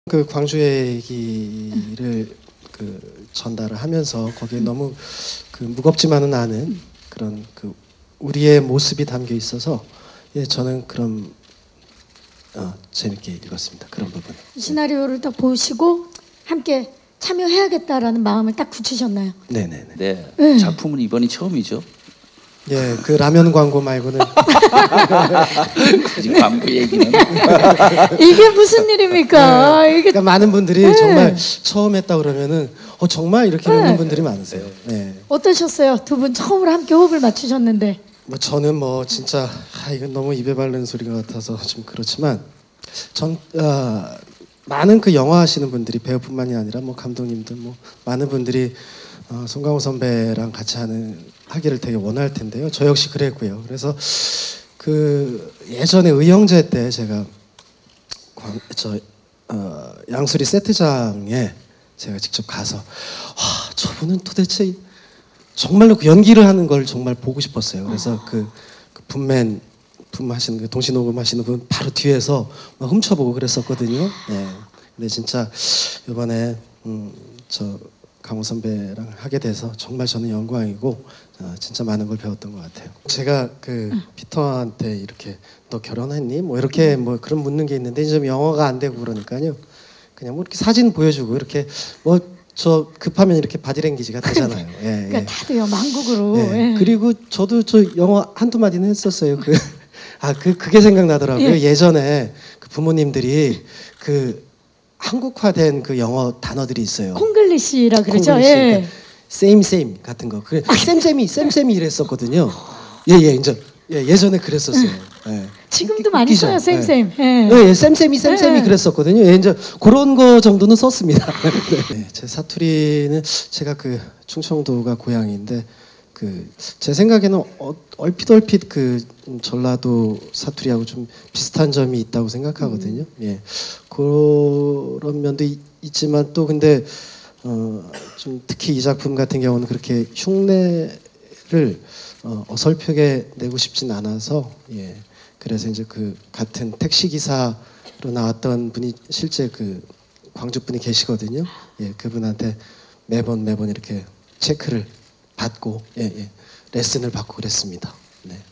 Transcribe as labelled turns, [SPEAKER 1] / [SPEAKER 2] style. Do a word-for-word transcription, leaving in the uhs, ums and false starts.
[SPEAKER 1] 그 광주의 얘기를 그 전달을 하면서 거기에
[SPEAKER 2] 음.
[SPEAKER 1] 너무 그 무겁지만은 않은 그런 그 우리의 모습이 담겨 있어서 예 저는 그런 어, 재밌게 읽었습니다. 그런 부분.
[SPEAKER 2] 시나리오를 딱 보시고 함께 참여해야겠다라는 마음을 딱 굳히셨나요?
[SPEAKER 1] 네네네.
[SPEAKER 3] 네.
[SPEAKER 2] 네.
[SPEAKER 3] 작품은 이번이 처음이죠.
[SPEAKER 1] 예, 그 라면 광고 말고는
[SPEAKER 3] 굳이 광고 얘기는.
[SPEAKER 2] 이게 무슨 일입니까?
[SPEAKER 1] 네.
[SPEAKER 2] 이게
[SPEAKER 1] 그러니까 많은 분들이
[SPEAKER 2] 네.
[SPEAKER 1] 정말 처음 했다 그러면은 어 정말 이렇게
[SPEAKER 2] 네.
[SPEAKER 1] 웃는 분들이 많으세요. 네.
[SPEAKER 2] 어떠셨어요? 두 분 처음으로 함께 호흡을 맞추셨는데.
[SPEAKER 1] 뭐 저는 뭐 진짜 아, 이건 너무 입에 바르는 소리가 같아서 좀 그렇지만 전 아, 많은 그 영화 하시는 분들이 배우뿐만이 아니라 뭐 감독님들 뭐 많은 분들이 어, 송강호 선배랑 같이 하는 하기를 되게 원할 텐데요. 저 역시 그랬고요. 그래서 그 예전에 의형제 때 제가 광, 저 어, 양수리 세트장에 제가 직접 가서 와 저분은 도대체 정말로 그 연기를 하는 걸 정말 보고 싶었어요. 그래서 그, 그 분맨 분 하시는 그 동시 녹음하시는 분 바로 뒤에서 막 훔쳐보고 그랬었거든요. 네. 근데 진짜 이번에 음, 저 강호 선배랑 하게 돼서 정말 저는 영광이고 어, 진짜 많은 걸 배웠던 것 같아요. 제가 그 피터한테 이렇게 너 결혼했니? 뭐 이렇게 뭐 그런 묻는 게 있는데 이제 영어가 안 되고 그러니까요. 그냥 뭐 이렇게 사진 보여주고 이렇게 뭐 저 급하면 이렇게 바디랭귀지가 되잖아요. 예,
[SPEAKER 2] 그러니까
[SPEAKER 1] 예.
[SPEAKER 2] 다들 만국으로.
[SPEAKER 1] 예.
[SPEAKER 2] 예.
[SPEAKER 1] 그리고 저도 저 영어 한두 마디는 했었어요. 그 아 그 그게 생각나더라고요.
[SPEAKER 2] 예.
[SPEAKER 1] 예전에 그 부모님들이 그 한국화된 그 영어 단어들이 있어요.
[SPEAKER 2] 콩글리시라 그러죠.
[SPEAKER 1] 콩글리시,
[SPEAKER 2] 예.
[SPEAKER 1] 그러니까 same same 같은 거. 그 쌤쌤이 쌤쌤이 이랬었거든요. 예예 이제 예, 예전에 그랬었어요. 예.
[SPEAKER 2] 지금도
[SPEAKER 1] 웃기-
[SPEAKER 2] 많이
[SPEAKER 1] 웃기죠?
[SPEAKER 2] 써요,
[SPEAKER 1] 예.
[SPEAKER 2] 쌤쌤. 예.
[SPEAKER 1] 예, 예, 쌤쌤이 쌤쌤이
[SPEAKER 2] 예.
[SPEAKER 1] 그랬었거든요. 예, 이제 그런 거 정도는 썼습니다. 네, 제 사투리는 제가 그 충청도가 고향인데 그 제 생각에는 어, 얼핏 얼핏 그 전라도 사투리하고 좀 비슷한 점이 있다고 생각하거든요. 예, 그런 면도 있, 있지만 또 근데 어, 좀 특히 이 작품 같은 경우는 그렇게 흉내를 어, 어설프게 내고 싶진 않아서 예. 그래서 이제 그 같은 택시 기사로 나왔던 분이 실제 그 광주 분이 계시거든요. 예, 그분한테 매번 매번 이렇게 체크를 받고 예, 예, 레슨을 받고 그랬습니다. 네.